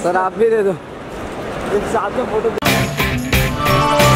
Sir आप भी दे दो एक साथ में फोटो।